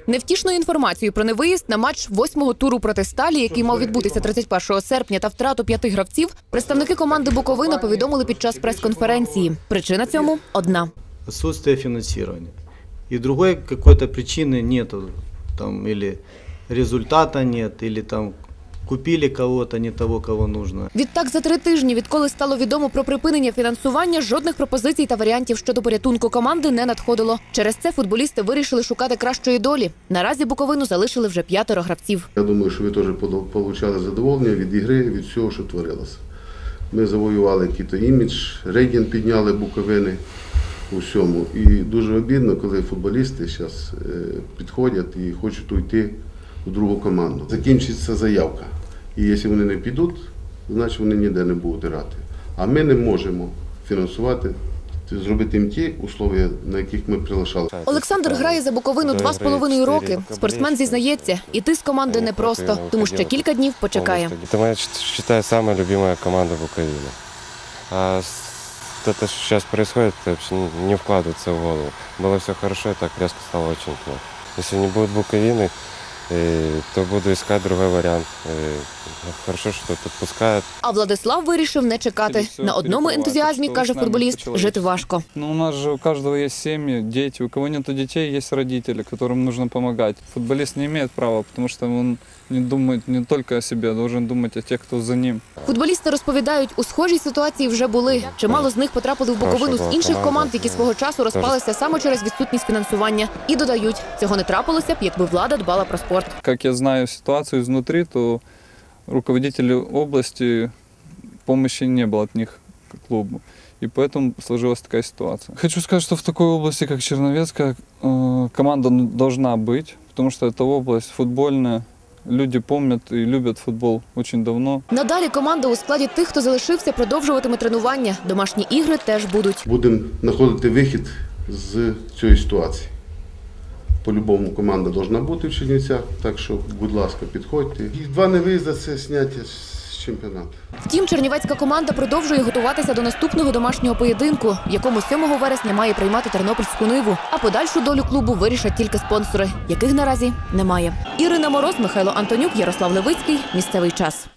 Невтішною інформацією про невиїзд на матч 8-го туру проти «Сталі», який мав відбутися 31 серпня, та втрату 5 гравців, представники команди «Буковина» повідомили під час прес-конференції. Причина цьому одна. Отсутствие финансирования. И другой какой-то причины нету, там, или результата нет, или там купили кого-то, не того, кого нужно. Відтак, за 3 тижні, відколи стало відомо про припинення фінансування, жодних пропозицій та варіантів щодо порятунку команди не надходило. Через це футболісти вирішили шукати кращої долі. Наразі Буковину залишили вже 5 гравців. Я думаю, що ви теж отримали задоволення від ігри, від всього, що творилося. Ми завоювали якийсь імідж, рейтинг підняли Буковини у всьому. І дуже обідно, коли футболісти зараз підходять і хочуть уйти у другу команду. Закінчиться заявка. І якщо вони не підуть, значить вони ніде не будуть грати. А ми не можемо фінансувати, зробити їм ті умови, на яких ми приглашали. Олександр грає за Буковину 2,5 роки. Спортсмен зізнається, іти з команди непросто, тому ще кілька днів почекає. Это моя, считаю, самая любимая команда Буковины. А то, что сейчас происходит, это вообще не вкладывается в голову. Было все хорошо, и так резко стало очень плохо. Если не будет Буковины, то буду искать другой вариант. Хорошо, что отпускают. А Владислав вирішив не чекати. На одному ентузіазмі, каже футболіст, жити важко. У нас же у каждого есть семьи, дети. У кого нет детей, есть родители, которым нужно помогать. Футболист не имеет права, потому что он не думает не только о себе, должен думать о тех, кто за ним. Футболісти розповідають, у схожій ситуації вже були. Чимало з них потрапили в Буковину з інших команд, які свого часу розпалися саме через відсутність фінансування. І додають, цього не трапилося б, якби влада дбала про спорт. Как я знаю ситуацию изнутри, то руководители области, помощи не было от них к клубу. И поэтому сложилась такая ситуация. Хочу сказать, что в такой области, как Черновецкая, команда должна быть, потому что это область футбольная. Люди помнят і люблять футбол дуже давно. Надалі команда у складі тих, хто залишився, продовжуватиме тренування. Домашні ігри теж будуть. Будемо знаходити вихід з цієї ситуації. По-любому команда повинна бути в Чернівцях, так що, будь ласка, підходьте. І 2 невиїзди – це зняття з чемпіонату. Втім, чернівецька команда продовжує готуватися до наступного домашнього поєдинку, в якому 7 вересня має приймати Тернопільську Ниву. А подальшу долю клубу вирішать тільки спонсори, яких наразі немає. Ірина Мороз, Михайло Антонюк, Ярослав Левицький. Місцевий час.